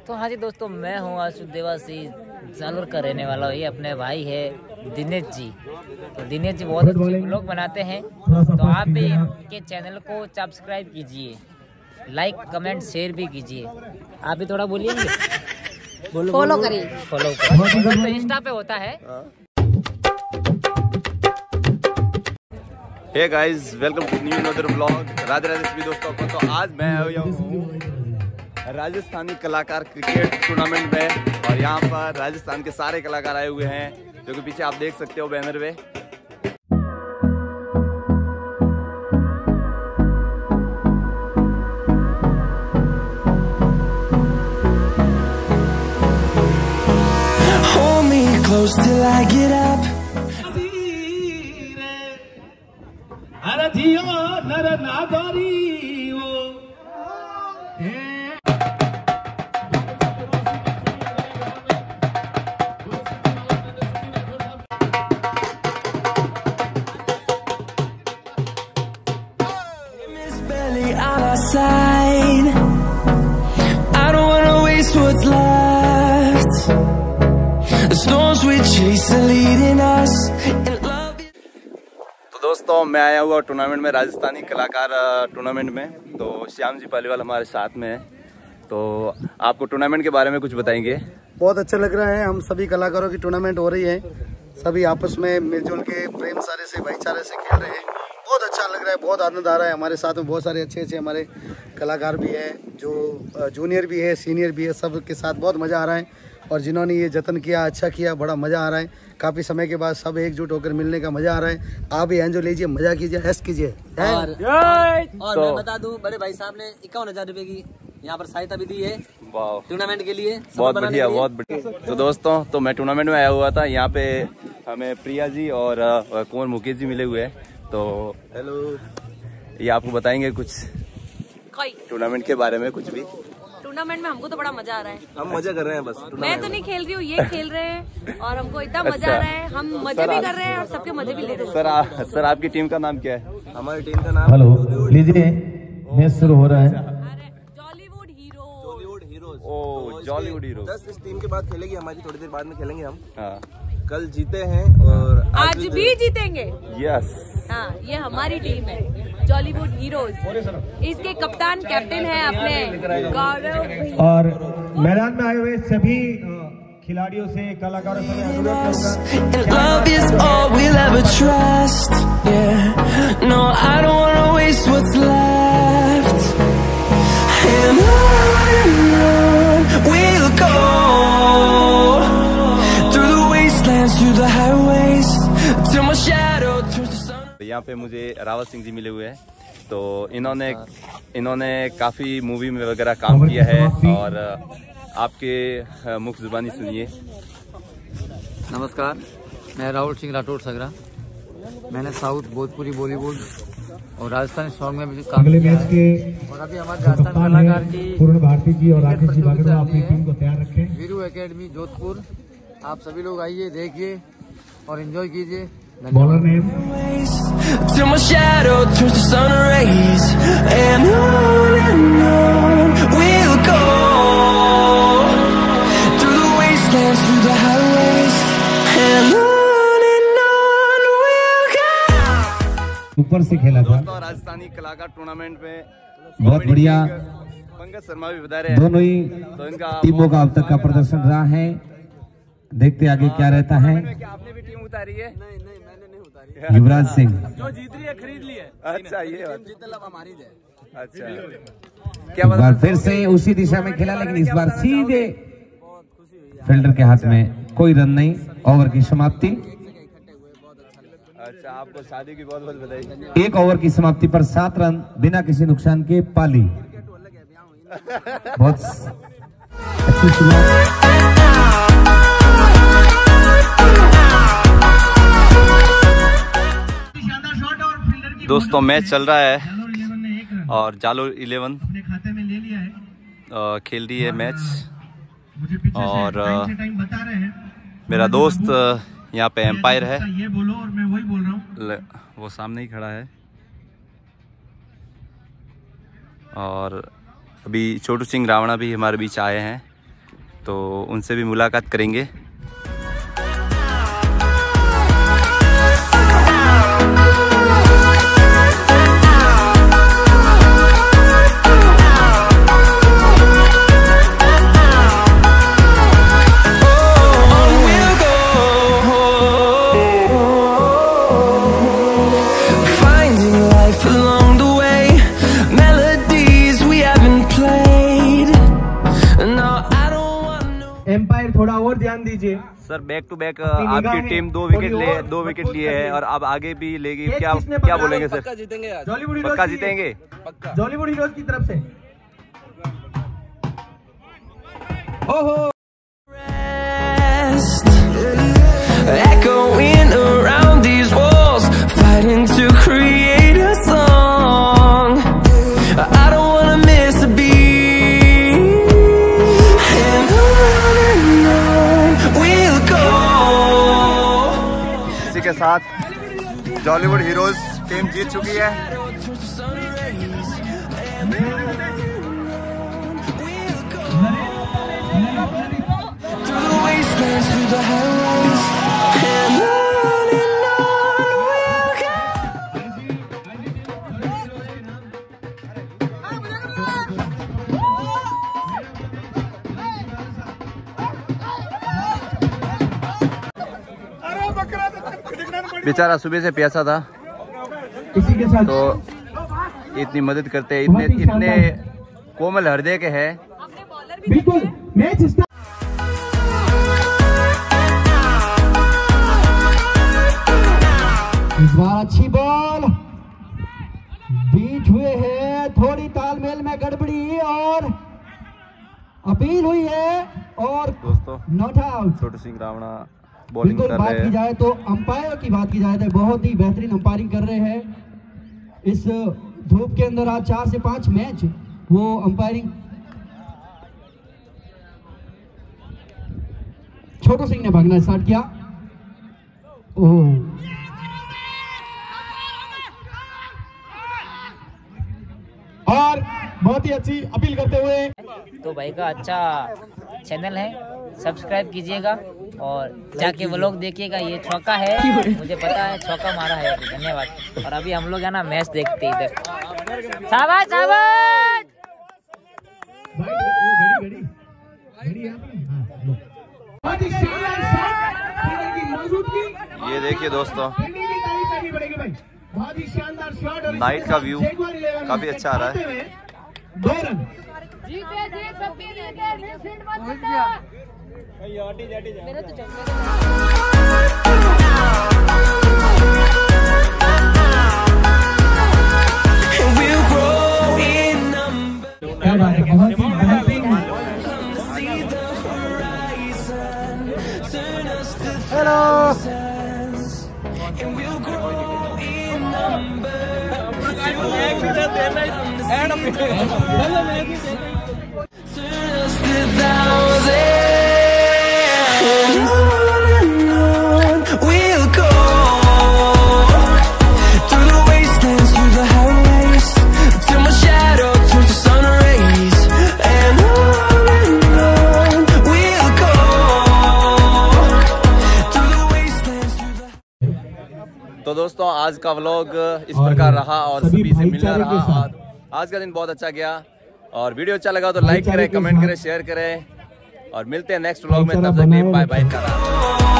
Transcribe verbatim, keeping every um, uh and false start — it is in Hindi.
तो हाँ जी दोस्तों, मैं हूँ आशु देवासी, जालोर का रहने वाला हूँ। ये अपने भाई है दिनेश जी। तो दिनेश जी बहुत अच्छे ब्लॉग बनाते हैं, तो आप भी इनके चैनल को सब्सक्राइब कीजिए, लाइक कमेंट शेयर भी कीजिए। आप भी थोड़ा बोलिए, फॉलो करिए, फॉलो करिए। तो इंस्टा पे होता है। Hey guys, welcome to new another blog. Radhe Radhe सभी दोस्तों को। तो आज मैं आया हूँ राजस्थानी कलाकार क्रिकेट टूर्नामेंट में, और यहाँ पर राजस्थान के सारे कलाकार आए हुए हैं, जो कि पीछे आप देख सकते हो बैनर पे। Hold me close till I get up. Side. I don't wanna waste what's left. The storms we chase are leading us. तो दोस्तों, मैं आया हुआ टूर्नामेंट में, राजस्थानी कलाकार टूर्नामेंट में। तो श्याम जी पालीवाल हमारे साथ में है, तो आपको टूर्नामेंट के बारे में कुछ बताएंगे। बहुत अच्छा लग रहा है। हम सभी कलाकारों की टूर्नामेंट हो रही है, सभी आपस में मिलजुल के प्रेम सारे से भाईचारे से खेल रहे हैं। बहुत अच्छा लग रहा है, बहुत आनंद आ रहा है। हमारे साथ में बहुत सारे अच्छे अच्छे हमारे कलाकार भी हैं, जो जूनियर भी है, सीनियर भी है, सब के साथ बहुत मज़ा आ रहा है। और जिन्होंने ये जतन किया, अच्छा किया, बड़ा मज़ा आ रहा है। काफ़ी समय के बाद सब एकजुट होकर मिलने का मज़ा आ रहा है। आप भी एंजॉय लीजिए, मज़ा कीजिए, ऐश कीजिए। और, और तो, मैं बता दूं, बड़े भाई साहब ने इक्यावन हजार रुपए की यहाँ पर सहायता भी दी है टूर्नामेंट के लिए। बहुत बढ़िया, बहुत बढ़िया। तो दोस्तों, तो मैं टूर्नामेंट में आया हुआ था। यहाँ पे हमें प्रिया जी और कुंवर मुकेश जी मिले हुए हैं। तो हेलो, ये आपको बताएंगे कुछ टूर्नामेंट के बारे में। कुछ भी टूर्नामेंट में हमको तो बड़ा मजा आ रहा है। हम मजा कर रहे हैं बस। मैं तो नहीं खेल रही हूँ, ये खेल रहे हैं और हमको इतना मजा आ रहा है। हम मजे भी कर रहे हैं और सबके मजे भी ले रहे हैं। सर, आ, सर आपकी टीम का नाम क्या है? हमारी टीम का नाम, हेलो लीजिए, मैच शुरू हो रहा है। Jollywood hero, Jollywood heroes. ओ जॉलीवुड हीरो। दस इस टीम के बाद खेलेगी हमारी, थोड़ी देर बाद में खेलेंगे हम। हाँ, कल जीते हैं और आज, आज भी जीतेंगे। यस, हाँ, ये हमारी टीम है जॉलीवुड हीरोज। इसके कप्तान कैप्टन है अपने गौरव। और मैदान में आए हुए सभी खिलाड़ियों से, कलाकारों से Love is all we'll ever trust. Yeah, no, I don't wanna waste what's left. And on and on we'll go, through the wastelands, through the highways, till my shadow turns to sun. यहाँ पे मुझे रावत सिंह जी मिले हुए हैं। तो इन्होंने इन्होंने काफ़ी मूवी में वगैरह काम किया है, और आपके मुख जुबानी सुनिए। नमस्कार, मैं राहुल सिंह राठौड़ सगरा। मैंने साउथ, भोजपुरी, बॉलीवुड और राजस्थानी सॉन्ग में भी काम किया है। और अभी हमारे राजस्थान कलाकार की पूर्ण भारती जी और राकेश जी अपनी टीम को तैयार रखें। वीरू एकेडमी जोधपुर, आप सभी लोग आइए, देखिए और एंजॉय कीजिए। Bowler name till my shadow turns to sun rays, and on and on we'll go, through the wastelands, through the highways, and on and on we'll go. ऊपर से खेला था। दोस्तों, राजस्थानी कलाकार टूर्नामेंट में बहुत बढ़िया, पंकज शर्मा भी बता रहे हैं। दोनों ही तो इनका टीमों का अब तक का प्रदर्शन रहा है। देखते आगे क्या रहता है। आपने भी टीम उतारी है? नहीं नहीं, मैंने नहीं उतारी। युवराज सिंह जो जीत रही है खरीद ली है। अच्छा, ये बात। जीतने लगा हमारी है। अच्छा, क्या बात, फिर से उसी दिशा में खेला, लेकिन इस बार सीधे फील्डर के हाथ में, कोई रन नहीं। ओवर की समाप्ति। अच्छा, आपको शादी की बहुत बहुत बधाई। एक ओवर की समाप्ति पर सात रन बिना किसी नुकसान के पाली। बहुत अच्छी शुरुआत। दोस्तों, मैच चल रहा है और जालोर इलेवन खेल रही है मैच, और मेरा दोस्त यहाँ पे एम्पायर है। ये बोलो और मैं वही बोल रहा हूँ। वो सामने ही खड़ा है। और अभी छोटू सिंह रावणा भी हमारे बीच आए हैं। तो उनसे भी मुलाकात करेंगे। एम्पायर थोड़ा और ध्यान दीजिए सर। बैक टू बैक आपकी टीम दो विकेट ले दो विकेट लिए है और अब आगे भी लेगी। क्या क्या बोलेंगे सर? पक्का जीतेंगे आज। पक्का जीतेंगे पक्का जॉलीवुड हीरोज की तरफ से। ओहो echoing around these walls, fighting to create a song. I don't wanna miss a beat, and on and on we'll go. इसी के साथ जॉलीवुड हीरोज टीम जीत चुकी है। Through the wastelands, through the highways, and on and on we'll go. बेचारा सुबह से प्यासा था, इसी के साथ तो इतनी मदद करते हैं, इतने इतने कोमल हृदय के हैं। बिल्कुल मैच स्टार्ट। इस बार अच्छी बॉल बीट हुए है, थोड़ी तालमेल में गड़बड़ी और अपील हुई है और दोस्तों not out. Chhotu Singh Rawana bowling बिल्कुल कर बात रहे की हैं। जाए तो अंपायर की बात की जाए तो बहुत ही बेहतरीन अंपायरिंग कर रहे हैं। इस धूप के अंदर आज चार से पांच मैच वो अंपायरिंग छोटू सिंह ने भागना स्टार्ट किया। ओह और बहुत ही अच्छी अपील करते हुए तो भाई का अच्छा चैनल है, सब्सक्राइब कीजिएगा और जाके वो लोग देखिएगा। ये चौका है, मुझे पता है चौका मारा है। धन्यवाद। और अभी हम लोग है ना मैच देखते हैं इधर। शाबाश शाबाश। ये देखिए दोस्तों, बहुत ही शानदार शॉट। नाइट का व्यू काफी अच्छा आ रहा है। दो रन मेरा तो We'll grow in number. क्या बात है, बहुत ही बेहतरीन। See the horizon, turn us to hello thousands, and we'll grow in number. Turn us to thousands, and on and on we'll go. Through the wastelands, through the highways, till my shadow turns to sun rays, and on and on we'll go. Through the wastelands, through the तो दोस्तों आज का व्लॉग इस प्रकार रहा और सभी से मिलना रहा। और आज का दिन बहुत अच्छा गया और वीडियो अच्छा लगा तो लाइक करें, कमेंट करें, शेयर करें और मिलते हैं नेक्स्ट व्लॉग में। तब तक बाय बाय।